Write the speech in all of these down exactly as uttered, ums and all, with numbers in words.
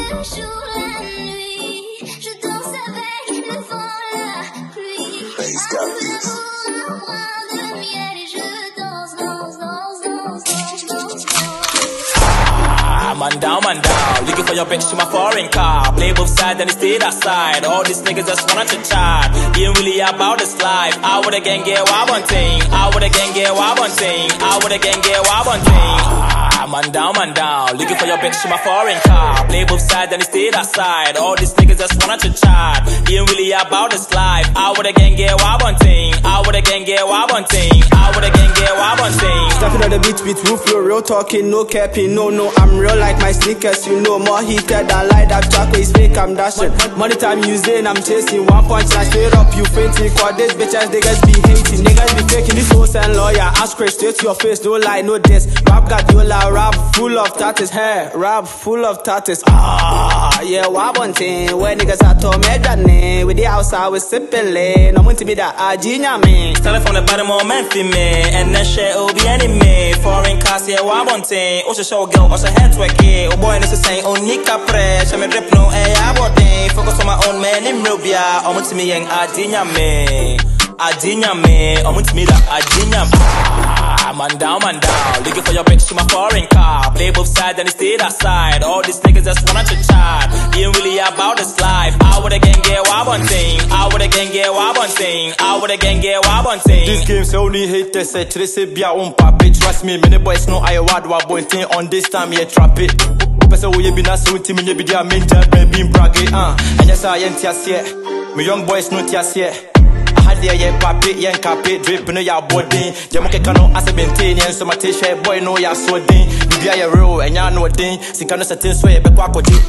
le jour, la nuit, je danse avec le vent, la pluie. Un peu d'amour, un brin de miel et je danse, danse, danse, danse, danse, danse, danse. Ah, Mandown, Mandown, looking for your bitch in my foreign car. Play both sides and it stayed outside. All these niggas just wanted to chat. Ain't really about this life. I would again get what one thing. I would again get what one thing. I would again get what one thing. Ah, Mandown, Mandown, looking for your bitch in my foreign car. Play both sides and it stayed outside. All these niggas just wanted to chat. Ain't really about this life. I would again get what one thing. I would again get what one thing. I would again get what one thing. Stepping on the beach with roof flow, real talking, no capping, no, no, I'm real like my sneakers, you know, more heated than light up, Chaco is fake, I'm dashing. Money time using, I'm chasing, one punch, I straight up, you fainting, cause these bitches, niggas be hating, niggas be faking, this host and lawyer, ask Chris, straight to your face, no lie, no diss, rap got yola, rap full of tattoos, hair, rap full of tattoos, ah, yeah, what one thing, where niggas are to me, that name, with the outside, we sipping lane, I'm going to be that Agyemang. Started from the bottom of Memphis, man, and then shit will be enemy. Foreign cars, yeah, what one thing. Also show girl, also head to a kid. Oh boy, this is saying, oh, Nika press. I'm a drip, no, eh, I bought it. Focus on my own man in Rubia. I'm with me, young Agyemang. Agyemang, I'm with me, that Agyemang. Mandown, Mandown, looking for your bitch in my foreign car. Play both sides and it stayed outside. All these niggas just wanted to chat. Ain't really about this life. I would again get what one thing. I would again get what one thing. I would again get what one thing. This game's only haters, say Tracy be a own papi. Trust me, many boys know I wad wa bointing on this time, yeah, trap it. Person who you be not so team, you be their main job, being braggy, uh. And yes, I ain't tias yet. My young boys know tias yet. Yeah, yeah, papi, yeah, capi, drip, no, ya body. Jamoke cano, as a maintain, so my t-shirt, boy, no, ya so ding. You be a real, and ya know ding. Sinkano satin sway, be quackoti.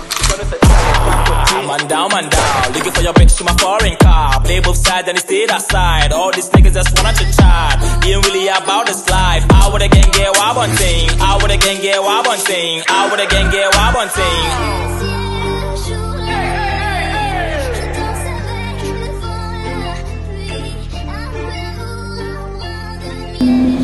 Mandown, Mandown, looking for your bitch in my foreign car. Play both sides and it stayed outside. All these niggas just wanted to chat. Ain't really about this life. I would again get what one thing. I would again get what one thing. I would again get what one thing. Thank you.